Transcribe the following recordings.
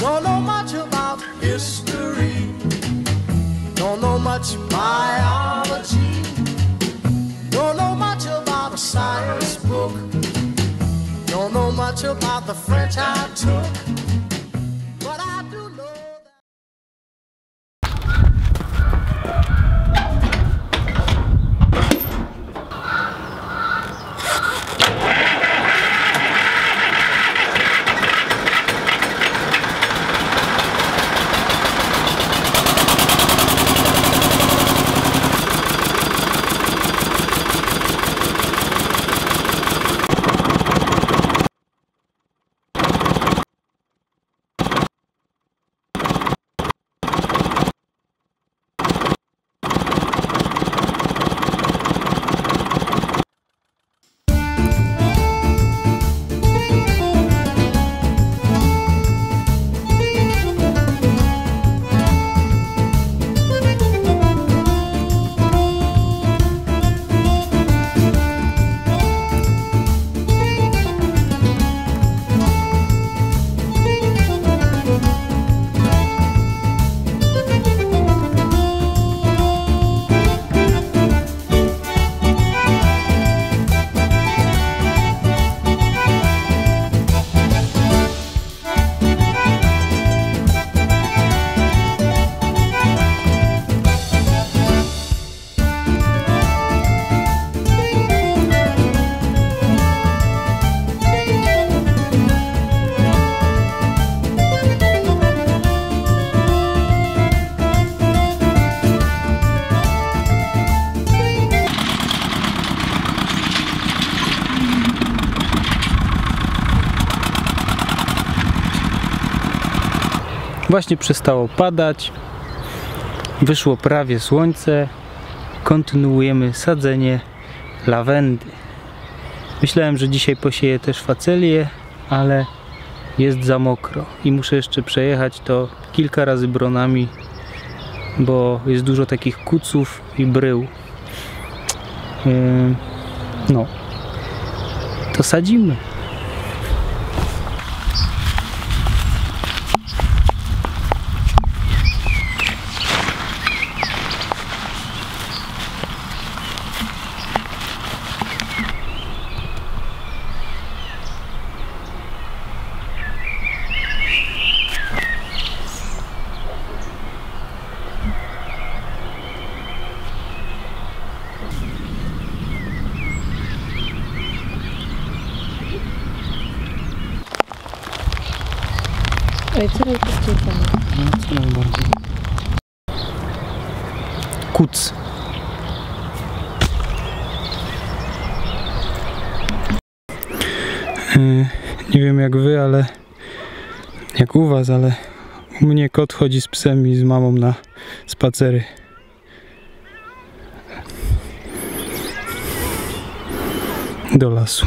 Don't know much about history. Don't know much biology. Don't know much about a science book. Don't know much about the French I took. But I do know that. Właśnie przestało padać, wyszło prawie słońce, kontynuujemy sadzenie lawendy. Myślałem, że dzisiaj posieję też facelię, ale jest za mokro i muszę jeszcze przejechać to kilka razy bronami, bo jest dużo takich kuców i brył. No, to sadzimy. Ej, coraz bardziej fajnie. No, co najbardziej. Kuc. Nie wiem jak wy, ale jak u was, ale u mnie kot chodzi z psem i z mamą na spacery. Do lasu.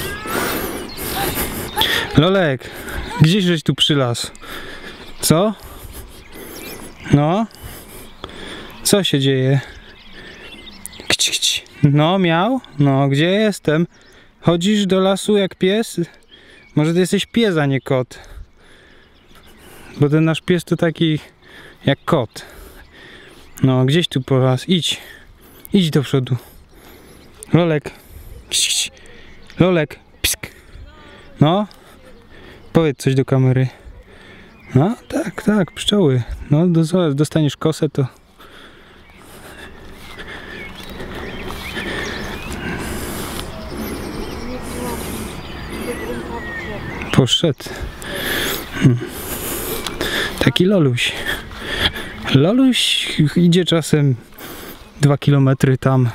Lolek, gdzieś żeś tu przylazł? Co? No? Co się dzieje? Kci, kci. No, miał? No, gdzie jestem? Chodzisz do lasu jak pies? Może ty jesteś pies, a nie kot? Bo ten nasz pies to taki jak kot. No, gdzieś tu po las. Idź. Idź do przodu. Lolek. Kci, kci. Lolek. Psk. No? Powiedz coś do kamery. No, tak, tak, pszczoły. No, dostaniesz kosę, to... Poszedł. Taki Loluś. Loluś idzie czasem 2 kilometry tam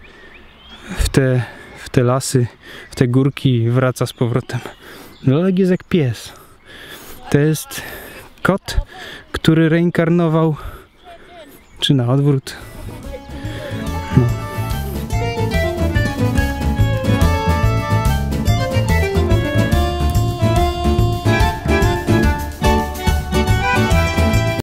w te lasy, w te górki i wraca z powrotem. Lolek jest jak pies. To jest kot, który reinkarnował, czy na odwrót,